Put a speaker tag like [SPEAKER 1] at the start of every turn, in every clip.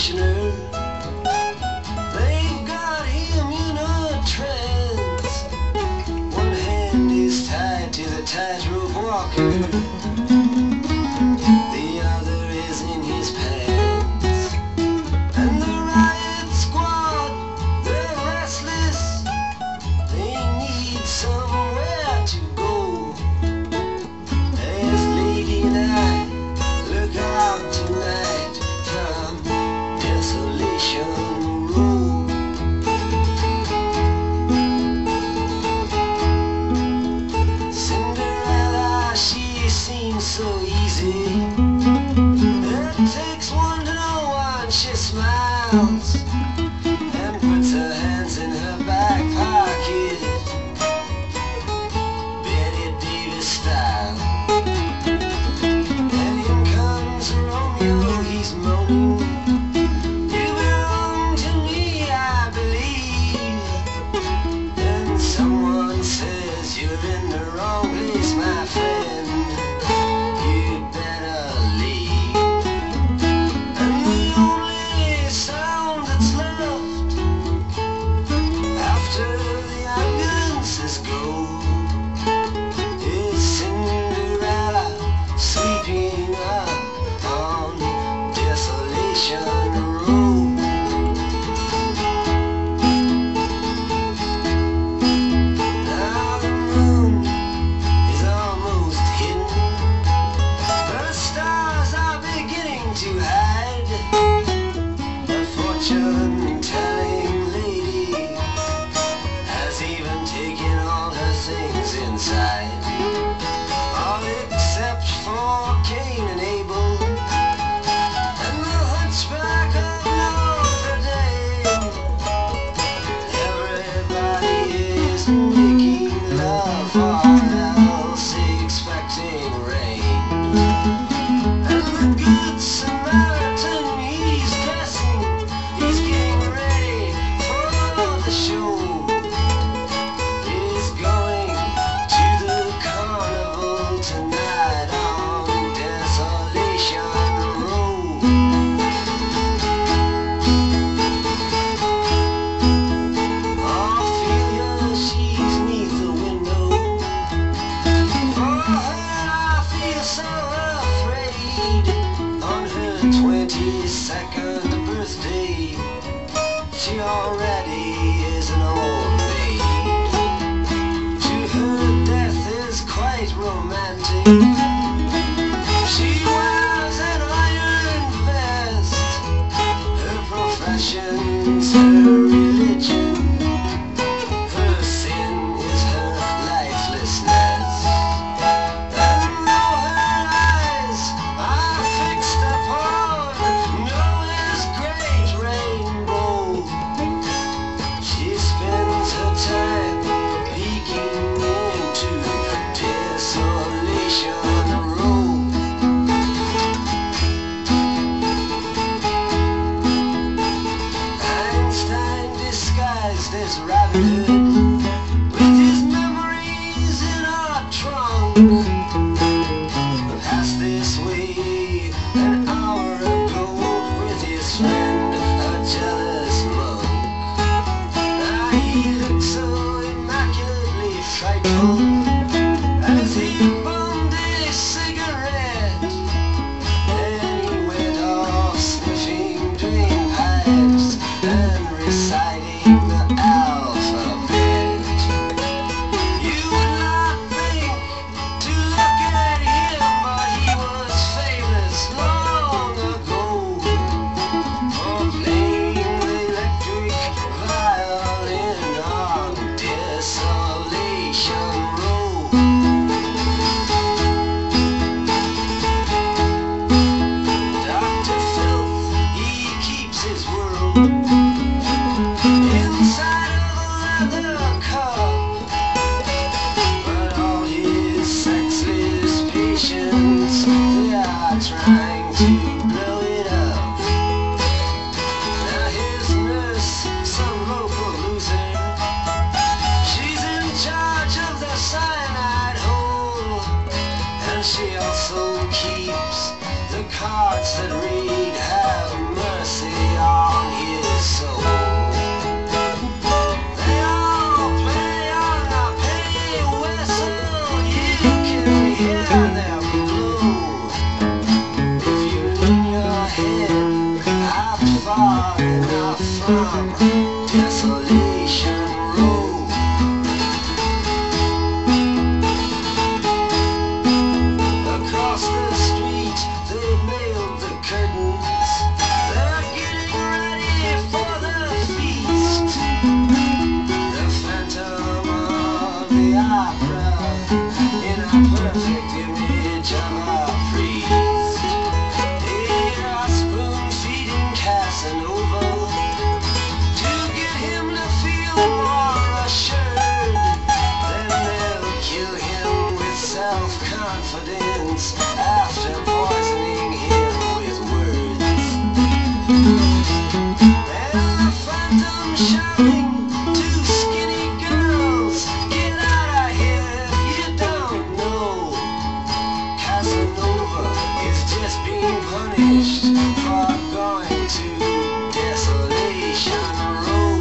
[SPEAKER 1] commissioner. They've got him in a trance. One hand is tied to the tightrope walker, the other is in his pants. And the riot squad, they're restless, they need somewhere to go. As Lady and I look out tonight from Desolation Row. Cinderella, she seems so easy. It takes one to know one. She smiles and puts her hands in her back pocket, Betty Davis style. And in comes Romeo, he's moaning, "You belong to me, I believe." Then someone says, "You're in the wrong place, my friend. You'd better leave." And the only sound that's left after the ambulances go is Cinderella sweeping up on Desolation Row. Now the moon is almost hidden, the stars are beginning to hide. The fortune-telling lady has even taken all her things inside, all except for Cain and Abel and the hunchback of Notre Dame. Everybody is making love or else expecting rain. And the good Samaritan, he's dressing, he's getting ready for the show. He's going to the carnival tonight on Desolation Row. Ophelia, she's 'neath the window. For her I feel so afraid. On her 22nd birthday, she already is an old maid. To her death is quite romantic. She wears an iron vest. Her profession's her religion. Her sin is her lifelessness. And though her eyes are fixed upon Noah's great rainbow, she spends her time peeking into Desolation Row. Einstein disguised as Robin Hood, with his memories in our trunk, passed this way an hour ago with his friend, a jealous monk. Now he looked so immaculately frightful as he bummed a cigarette. Then he went off sniffing drain pipes and reciting the alphabet. You would not think to look at him, but he was famous long ago for far enough from Desolation Row. Across the street they nailed the curtains. They're getting ready for the feast. The Phantom of the Opera in a perfect image of a priest. They are spoon-feeding Casanova to get him to feel more assured. Then they'll kill him with self-confidence after poisoning him with words. And the Phantom shouting to skinny girls, "Get out of here if you don't know. Casanova is just being punished for going to Desolation Row."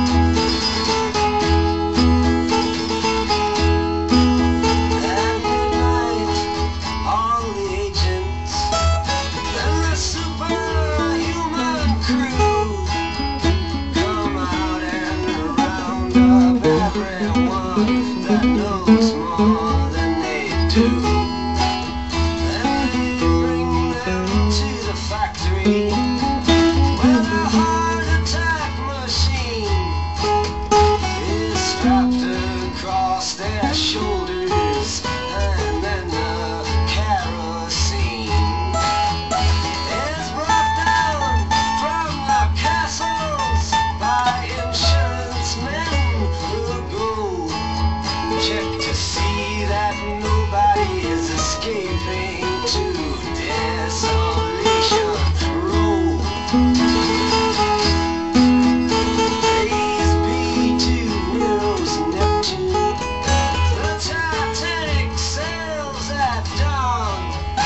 [SPEAKER 1] At midnight, all the agents and the superhuman crew come out and round up everyone that knows more than they do. And they bring them to the factory where the heart attack machine is strapped across their shoulders, and then the kerosene is brought down from the castles by insurance men who go check to see that nobody is escaping to Desolation Row. Praise be to Nero's Neptune. The Titanic sails at dawn.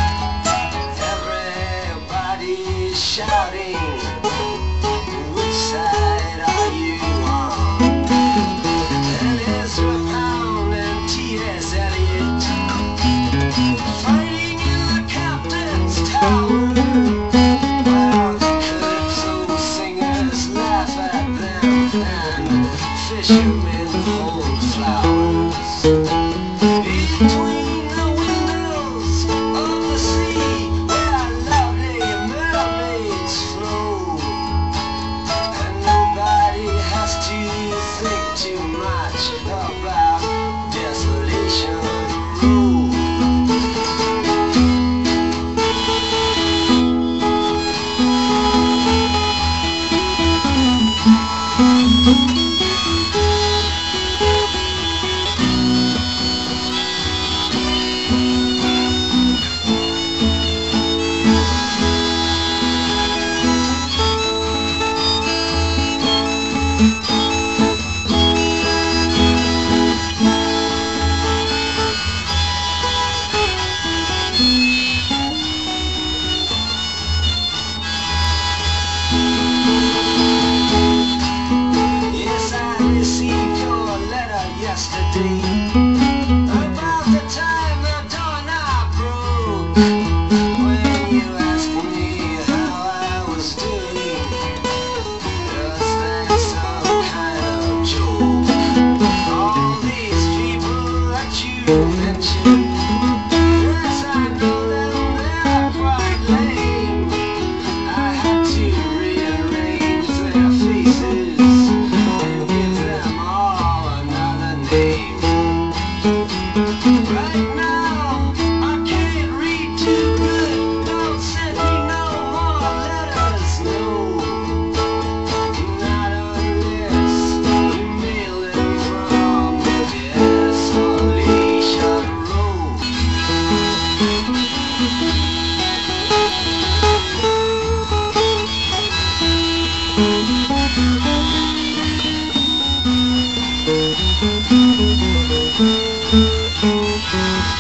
[SPEAKER 1] Everybody's shouting, "Which side are you on?" And Ezra Pound and T.S. Eliot fighting in the captain's tower, while the calypso singers laugh at them and fishermen hold flowers. Between the windows of the sea where lovely mermaids flow, and nobody has to think too much about Desolation Row. Yes, I received your letter yesterday about the time the doorknob broke. When you asked me how I was doing, was that some kind of joke? All these people that you mentioned, yes, I know them, they're quite lame. I had to rearrange their faces and give them all another name. Right now, I can't read too good. Don't send me no more letters, no. Not unless you mail them from Desolation Row. Thank you.